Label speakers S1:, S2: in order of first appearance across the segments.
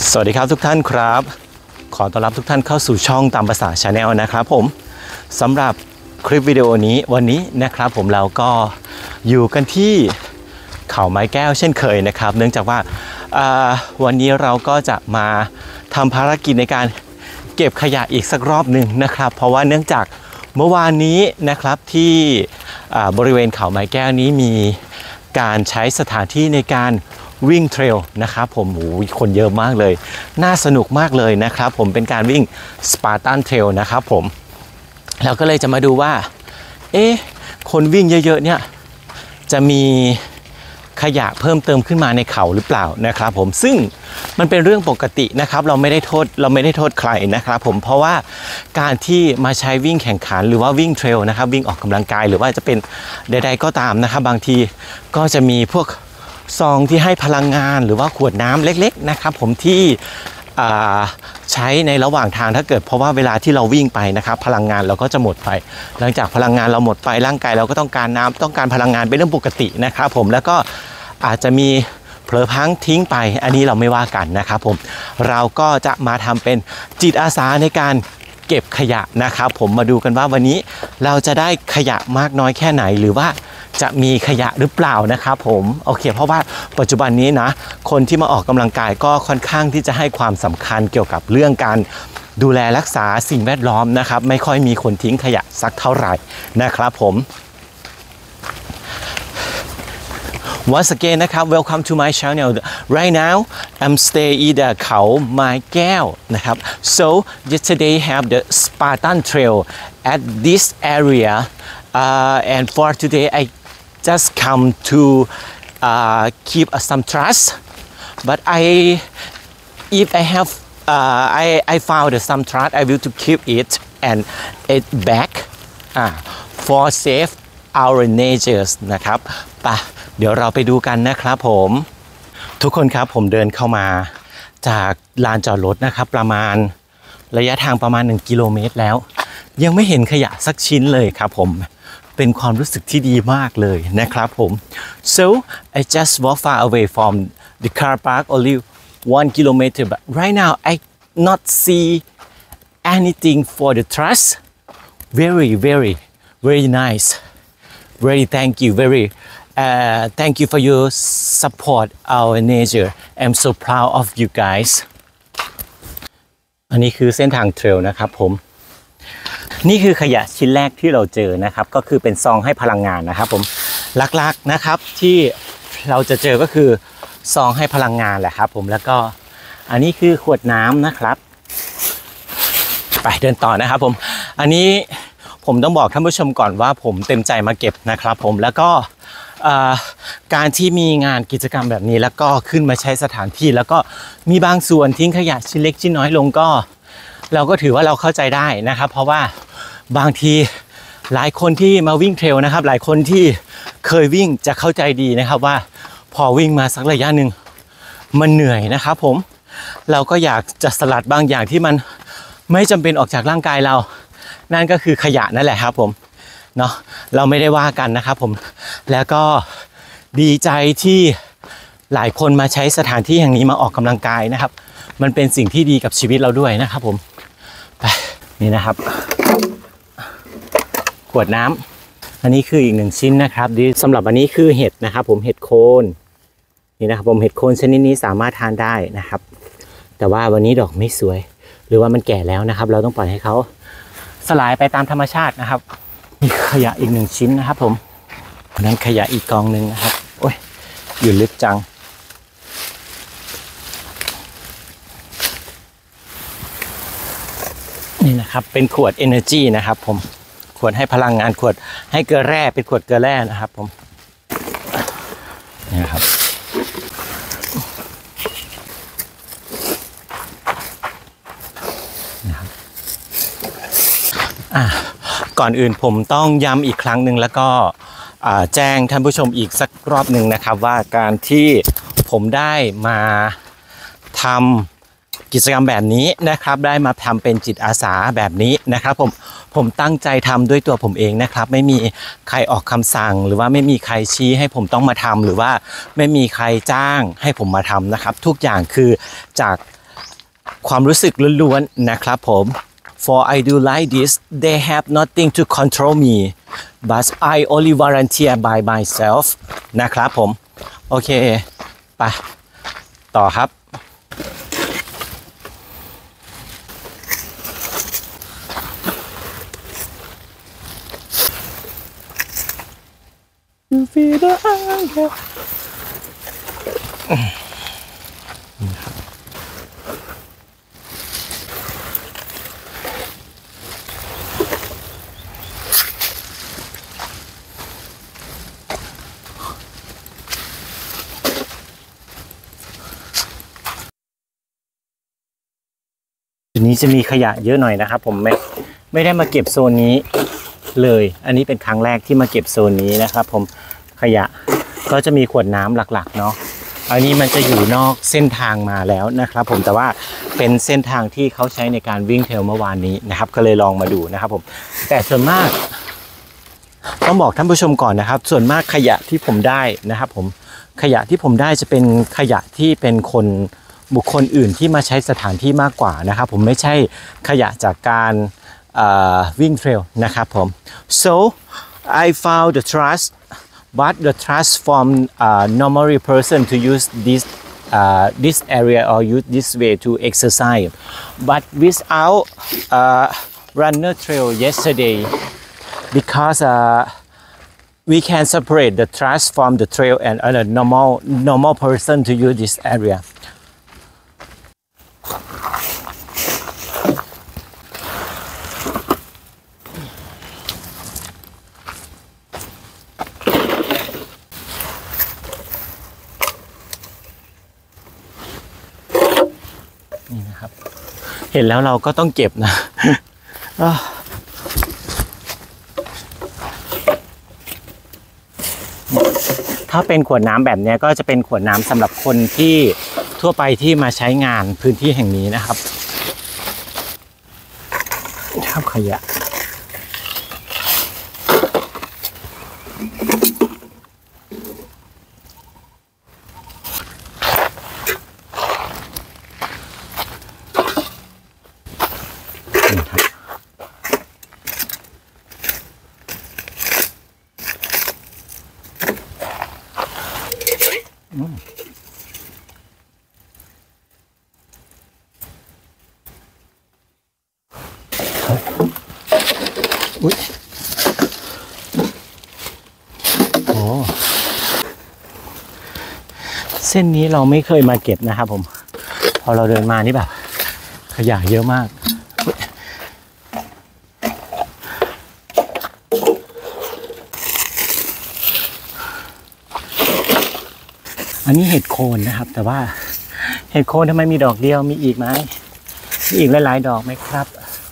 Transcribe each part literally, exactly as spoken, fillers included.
S1: สวัสดีครับทุกท่านครับขอต้อนรับทุกท่านเข้าสู่ช่องตามภาษา Channel นะครับผมสำหรับคลิปวิดีโอนี้วันนี้นะครับผมเราก็อยู่กันที่เขาไม้แก้วเช่นเคยนะครับเนื่องจากว่าวันนี้เราก็จะมาทำภารกิจในการเก็บขยะอีกสักรอบหนึ่งนะครับเพราะว่าเนื่องจากเมื่อวานนี้นะครับที่บริเวณเขาไม้แก้วนี้มีการใช้สถานที่ในการวิ่งเทรลนะครับผมโอ้โหคนเยอะมากเลยน่าสนุกมากเลยนะครับผมเป็นการวิ่งสปาร์ตันเทรลนะครับผมแล้วก็เลยจะมาดูว่าเอ๊ะคนวิ่งเยอะๆเนี่ยจะมีขยะเพิ่มเติมขึ้นมาในเขาหรือเปล่านะครับผมซึ่งมันเป็นเรื่องปกตินะครับเราไม่ได้โทษเราไม่ได้โทษใครนะครับผมเพราะว่าการที่มาใช้วิ่งแข่งขันหรือว่าวิ่งเทรลนะครับวิ่งออกกำลังกายหรือว่าจะเป็นใดๆก็ตามนะครับบางทีก็จะมีพวกซองที่ให้พลังงานหรือว่าขวดน้ำเล็กๆนะครับผมที่ใช้ในระหว่างทางถ้าเกิดเพราะว่าเวลาที่เราวิ่งไปนะครับพลังงานเราก็จะหมดไปหลังจากพลังงานเราหมดไปร่างกายเราก็ต้องการน้ำต้องการพลังงานเป็นเรื่องปกตินะครับผมแล้วก็อาจจะมีเผลอพลั้งทิ้งไปอันนี้เราไม่ว่ากันนะครับผมเราก็จะมาทำเป็นจิตอาสาในการเก็บขยะนะครับผมมาดูกันว่าวันนี้เราจะได้ขยะมากน้อยแค่ไหนหรือว่าจะมีขยะหรือเปล่านะครับผมโอเคเพราะว่าปัจจุบันนี้นะคนที่มาออกกำลังกายก็ค่อนข้างที่จะให้ความสำคัญเกี่ยวกับเรื่องการดูแลรักษาสิ่งแวดล้อมนะครับไม่ค่อยมีคนทิ้งขยะสักเท่าไหร่นะครับผม Once again นะครับ Welcome to my channel right now I'm stay in the เขาไม้แก้วนะครับ so yesterday have the Spartan Trail at this area uh, and for today I just come to uh, keep uh, some trash but I if I have uh, I I found some trash I will to keep it and it back uh, for save our natures นะครับไปเดี๋ยวเราไปดูกันนะครับผมทุกคนครับผมเดินเข้ามาจากลานจอดรถนะครับประมาณระยะทางประมาณหนึ่งกิโลเมตรแล้วยังไม่เห็นขยะสักชิ้นเลยครับผมเป็นความรู้สึกที่ดีมากเลยนะครับผม so I just walk far away from the car park only one kilometer but right now I not see anything for the trash very very very nice very thank you very uh, thank you for your support our nature I'm so proud of you guys อันนี้คือเส้นทางเทรลนะครับผมนี่คือขยะชิ้นแรกที่เราเจอนะครับก็คือเป็นซองให้พลังงานนะครับผมหลักๆนะครับที่เราจะเจอก็คือซองให้พลังงานแหละครับผมแล้วก็อันนี้คือขวดน้ำนะครับไปเดินต่อนะครับผมอันนี้ผมต้องบอกท่านผู้ชมก่อนว่าผมเต็มใจมาเก็บนะครับผมแล้วก็การที่มีงานกิจกรรมแบบนี้แล้วก็ขึ้นมาใช้สถานที่แล้วก็มีบางส่วนทิ้งขยะชิ้นเล็กชิ้นน้อยลงก็เราก็ถือว่าเราเข้าใจได้นะครับเพราะว่าบางทีหลายคนที่มาวิ่งเทรลนะครับหลายคนที่เคยวิ่งจะเข้าใจดีนะครับว่าพอวิ่งมาสักระยะหนึ่งมันเหนื่อยนะครับผมเราก็อยากจะสลัดบางอย่างที่มันไม่จำเป็นออกจากร่างกายเรานั่นก็คือขยะนั่นแหละครับผมเนาะเราไม่ได้ว่ากันนะครับผมแล้วก็ดีใจที่หลายคนมาใช้สถานที่แห่งนี้มาออกกำลังกายนะครับมันเป็นสิ่งที่ดีกับชีวิตเราด้วยนะครับผมไปนี่นะครับขวดน้ำอันนี้คืออีกหนึ่งชิ้นนะครับดีสำหรับอันนี้คือเห็ดนะครับผมเห็ดโคนนี่นะครับผมเห็ดโคนชนิดนี้สามารถทานได้นะครับแต่ว่าวันนี้ดอกไม่สวยหรือว่ามันแก่แล้วนะครับเราต้องปล่อยให้เขาสลายไปตามธรรมชาตินะครับมีขยะอีกหนึ่งชิ้นนะครับผมนั้นขยะอีกกองหนึ่งนะครับโอ้ยอยู่ลึกจังนี่นะครับเป็นขวด Energy นะครับผมขวดให้พลังงานขวดให้เกลือแร่เป็นขวดเกลือแร่นะครับผมนี่นะครับนะครับอ่ะก่อนอื่นผมต้องย้ำอีกครั้งหนึ่งแล้วก็แจ้งท่านผู้ชมอีกสักรอบหนึ่งนะครับว่าการที่ผมได้มาทำกิจกรรมแบบนี้นะครับได้มาทำเป็นจิตอาสาแบบนี้นะครับผมผมตั้งใจทำด้วยตัวผมเองนะครับไม่มีใครออกคำสั่งหรือว่าไม่มีใครชี้ให้ผมต้องมาทำหรือว่าไม่มีใครจ้างให้ผมมาทำนะครับทุกอย่างคือจากความรู้สึกล้วนๆนะครับผม for I do like this they have nothing to control me but I only volunteer by myself นะครับผมโอเคไปต่อครับทีนี้จะมีขยะเยอะหน่อยนะครับผมไม่ไม่ได้มาเก็บโซนนี้เลยอันนี้เป็นครั้งแรกที่มาเก็บโซนนี้นะครับผมขยะก็จะมีขวดน้ำหลักๆเนาะอันนี้มันจะอยู่นอกเส้นทางมาแล้วนะครับผมแต่ว่าเป็นเส้นทางที่เขาใช้ในการวิ่งเทรลเมื่อวานนี้นะครับก็เลยลองมาดูนะครับผมแต่ส่วนมากต้องบอกท่านผู้ชมก่อนนะครับส่วนมากขยะที่ผมได้นะครับผมขยะที่ผมได้จะเป็นขยะที่เป็นคนบุคคลอื่นที่มาใช้สถานที่มากกว่านะครับผมไม่ใช่ขยะจากการวิ่งเทรลนะครับผม so I found the trust but the trust from uh, normally person to use this uh, this area or use this way to exercise but without uh, runner trail yesterday because uh, we can separate the trust from the trail and a uh, normal normal person to use this areaนี่นะครับเห็นแล้วเราก็ต้องเก็บนะถ้าเป็นขวดน้ำแบบนี้ก็จะเป็นขวดน้ำสำหรับคนที่ทั่วไปที่มาใช้งานพื้นที่แห่งนี้นะครับทับขยะอุ๊ยโอ้เส้นนี้เราไม่เคยมาเก็บนะครับผมพอเราเดินมานี่แบบขยะเยอะมากอันนี้เห็ดโคนนะครับแต่ว่าเห็ดโคนทำไมมีดอกเดียวมีอีกไหมมีอีกหลายๆดอกไหมครับ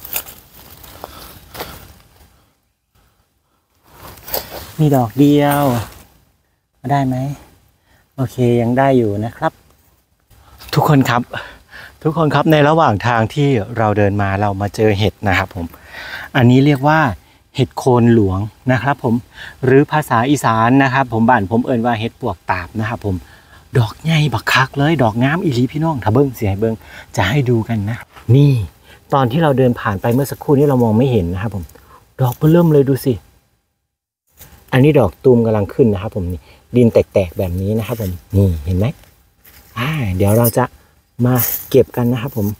S1: มีดอกเดียวได้ไหมโอเคยังได้อยู่นะครับทุกคนครับทุกคนครับในระหว่างทางที่เราเดินมาเรามาเจอเห็ดนะครับผมอันนี้เรียกว่าเห็ดโคนหลวงนะครับผมหรือภาษาอีสานนะครับผมบ้านผมเอ่ยว่าเห็ดปวกตาบนะครับผมดอกใหญ่บักคักเลยดอกงามอีหลีพี่น้องถ้าเบิ้งเสียให้เบิ้งจะให้ดูกันนะนี่ตอนที่เราเดินผ่านไปเมื่อสักครู่นี้เรามองไม่เห็นนะครับผมดอกเริ่มเลยดูสิอันนี้ดอกตูมกำลังขึ้นนะครับผมนี่ดินแตกๆแบบนี้นะครับผมนี่เห็นไหมอ่าเดี๋ยวเราจะมาเก็บกันนะครับผม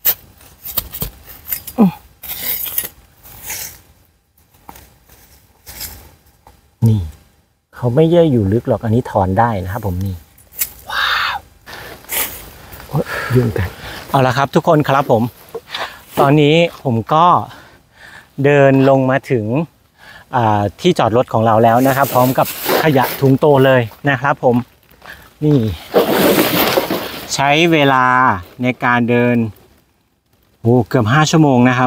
S1: นี่เขาไม่เย่อยู่ลึกหรอกอันนี้ถอนได้นะครับผมนี่ว้าวยุ่งกันเอาละครับทุกคนครับผมตอนนี้ผมก็เดินลงมาถึงที่จอดรถของเราแล้วนะครับพร้อมกับขยะถุงโตเลยนะครับผมนี่ใช้เวลาในการเดินโอ้เกือบห้าชั่วโมงนะครับ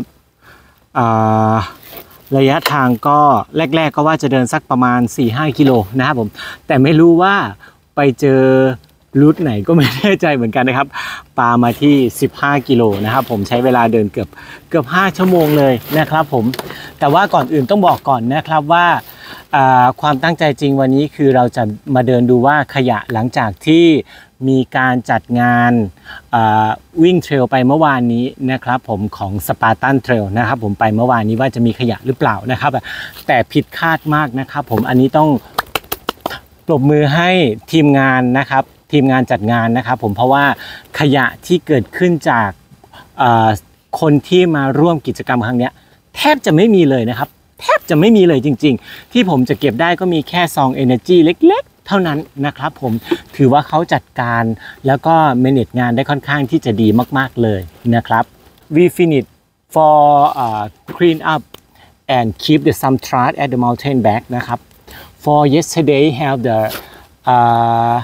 S1: ระยะทางก็แรกๆก็ว่าจะเดินสักประมาณ สี่ห้า กิโลนะครับผมแต่ไม่รู้ว่าไปเจอรูทไหนก็ไม่แน่ใจเหมือนกันนะครับปามาที่สิบห้ากิโลนะครับผมใช้เวลาเดินเกือบเกือบห้าชั่วโมงเลยนะครับผมแต่ว่าก่อนอื่นต้องบอกก่อนนะครับว่าความตั้งใจจริงวันนี้คือเราจะมาเดินดูว่าขยะหลังจากที่มีการจัดงานวิ่งเทรลไปเมื่อวานนี้นะครับผมของสปาร์ตันเทรลนะครับผมไปเมื่อวานนี้ว่าจะมีขยะหรือเปล่านะครับแต่ผิดคาดมากนะครับผมอันนี้ต้องปรบมือให้ทีมงานนะครับทีมงานจัดงานนะครับผมเพราะว่าขยะที่เกิดขึ้นจากคนที่มาร่วมกิจกรรมครั้งนี้แทบจะไม่มีเลยนะครับแทบจะไม่มีเลยจริงๆที่ผมจะเก็บได้ก็มีแค่ซอง Energy เล็กๆเท่านั้นนะครับผมถือว่าเขาจัดการแล้วก็ manage งานได้ค่อนข้างที่จะดีมากๆเลยนะครับ we finish for uh, clean up and keep the some trash at the mountain back นะครับ for yesterday have the uh,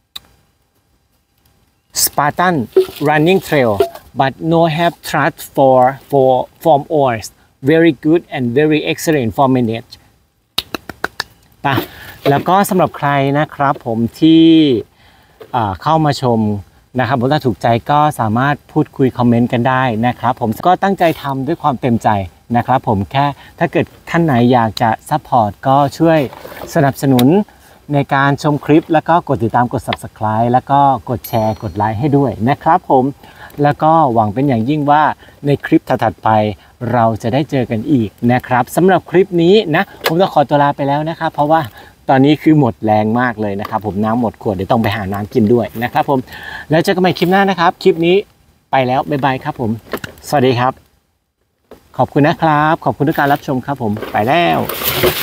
S1: Spartan running trail but no have trash for for form oils very good and very excellent for manage ป่ะแล้วก็สำหรับใครนะครับผมที่เข้ามาชมนะครับผมถ้าถูกใจก็สามารถพูดคุยคอมเมนต์กันได้นะครับผมก็ตั้งใจทำด้วยความเต็มใจนะครับผมแค่ถ้าเกิดท่านไหนอยากจะซัพพอร์ตก็ช่วยสนับสนุนในการชมคลิปแล้วก็กดติดตามกด ซับสไครบ์ แล้วก็กดแชร์กดไลค์ให้ด้วยนะครับผมแล้วก็หวังเป็นอย่างยิ่งว่าในคลิปถัดๆไปเราจะได้เจอกันอีกนะครับสำหรับคลิปนี้นะผมต้องขอตัวลาไปแล้วนะครับเพราะว่าตอนนี้คือหมดแรงมากเลยนะครับผมน้ำหมดขวดเดี๋ยวต้องไปหาน้ำกินด้วยนะครับผมแล้วเจอกันใหม่คลิปหน้านะครับคลิปนี้ไปแล้วบ๊ายบายครับผมสวัสดีครับขอบคุณนะครับขอบคุณทุกการรับชมครับผมไปแล้ว